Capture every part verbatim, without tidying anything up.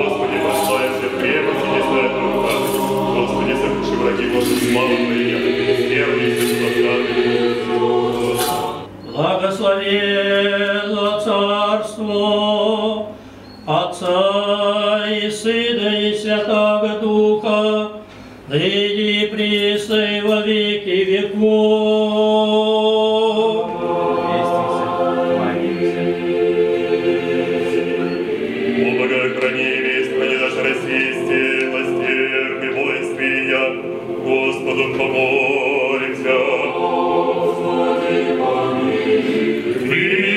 Господи, прославимся в крепости, не знает рука. Господи, сокруши враги, Господи, слава Твоя, первый и сославный. Благословенно царство Отца и Сына и Святого Духа, ныне и присно и во веки веков. О, храни весь, храни наше развестие, властерпи, воинствия, Господу помолимся. Господи, помилуй.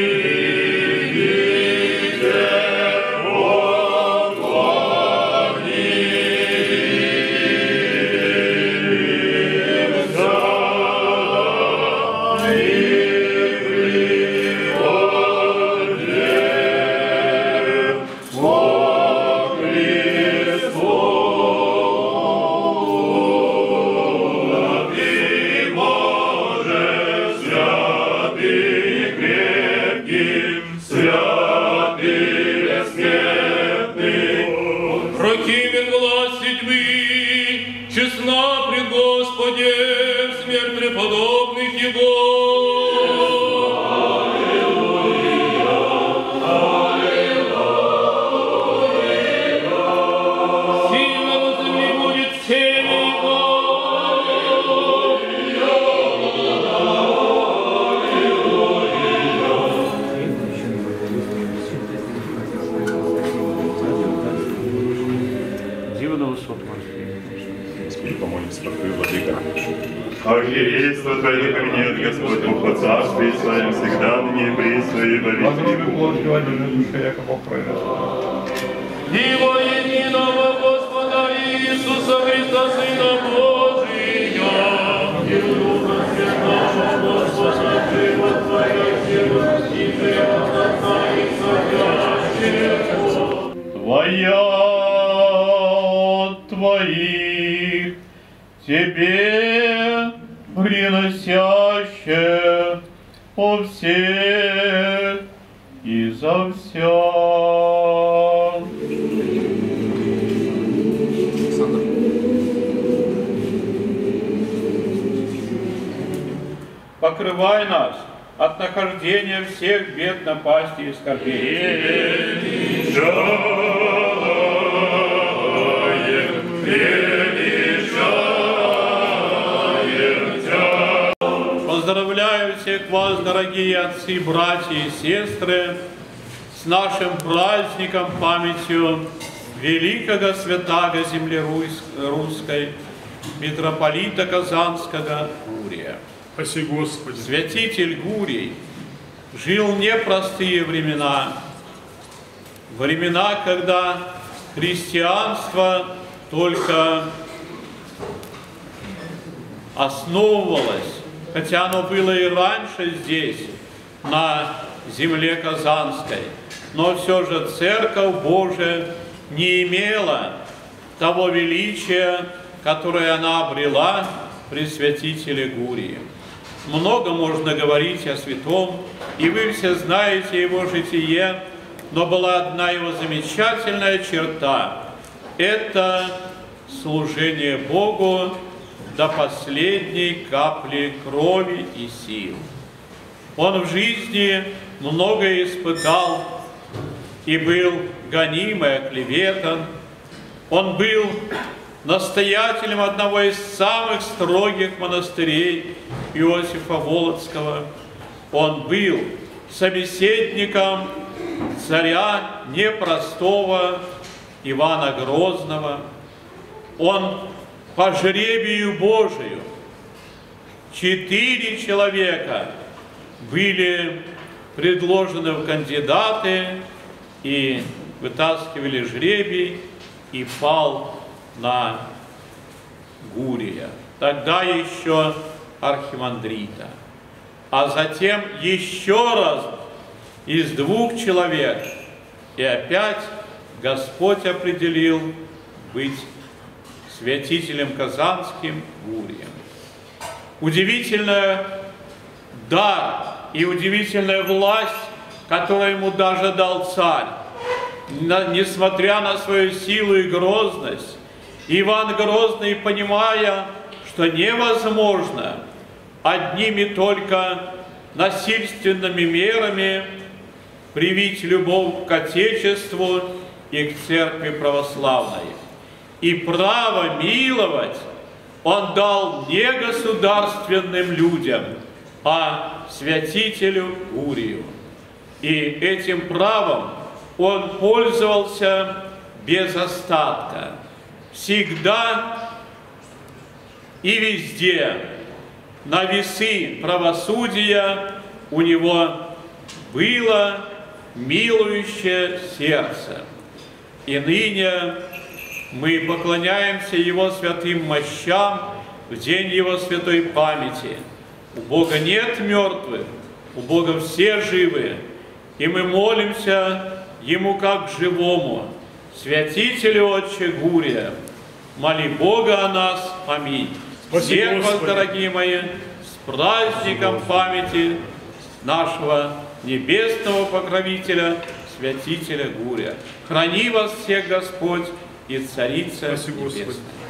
Архиерейство Твое поменяет Господь Бог по царстве и славим всегда, ныне и присно и во веки веков. Диво единого Господа Иисуса Христа, Сына Божия, и Духа Святого, Господа, Живо Твоя, Сила, Спасителя, Отца и Содящего. Твоя от Твоих, Тебе приносяще о всех и за вся. Покрывай нас от нахождения всех бед, напасти и скорбей. Поздравляю всех вас, дорогие отцы, братья и сестры, с нашим праздником, памятью великого святаго земли русской, митрополита Казанского Гурия. Спаси Господи. Святитель Гурий жил непростые времена, времена, когда христианство только основывалось, хотя оно было и раньше здесь, на земле Казанской, но все же Церковь Божия не имела того величия, которое она обрела при святителе Гурии. Много можно говорить о святом, и вы все знаете его житие, но была одна его замечательная черта – это служение Богу до последней капли крови и сил. Он в жизни многое испытал и был гоним и оклеветан. Он был настоятелем одного из самых строгих монастырей Иосифа Волоцкого. Он был собеседником царя непростого Ивана Грозного. Он по жребию Божию, четыре человека были предложены в кандидаты и вытаскивали жребий, и пал на Гурия, тогда еще архимандрита. А затем еще раз из двух человек, и опять Господь определил быть святителем Казанским Гурием. Удивительный дар и удивительная власть, которую ему даже дал царь. на- несмотря на свою силу и грозность, Иван Грозный, понимая, что невозможно одними только насильственными мерами привить любовь к Отечеству и к Церкви Православной. И право миловать он дал не государственным людям, а святителю Гурию. И этим правом он пользовался без остатка. Всегда и везде на весы правосудия у него было милующее сердце. И ныне мы поклоняемся Его святым мощам в день Его святой памяти. У Бога нет мертвых, у Бога все живы. И мы молимся Ему как живому. Святителю Отче Гурия, моли Бога о нас. Аминь. Спасибо, Всех вас, Господи. дорогие мои, с праздником памяти нашего небесного покровителя, святителя Гурия. Храни вас всех Господь и Царица Спасибо, Господи. Небесная.